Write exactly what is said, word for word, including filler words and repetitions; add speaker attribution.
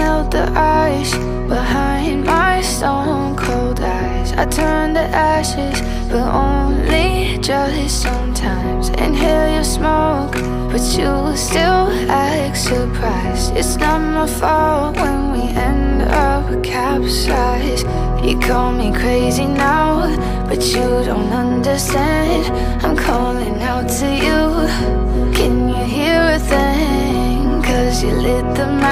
Speaker 1: melt the ice behind my stone cold eyes. I turn to ashes, but only just sometimes. Inhale your smoke, but you still act surprised. It's not my fault when we end up capsized. You call me crazy now, but you don't understand. I'm calling out to you. Can you hear a thing? 'Cause you lit the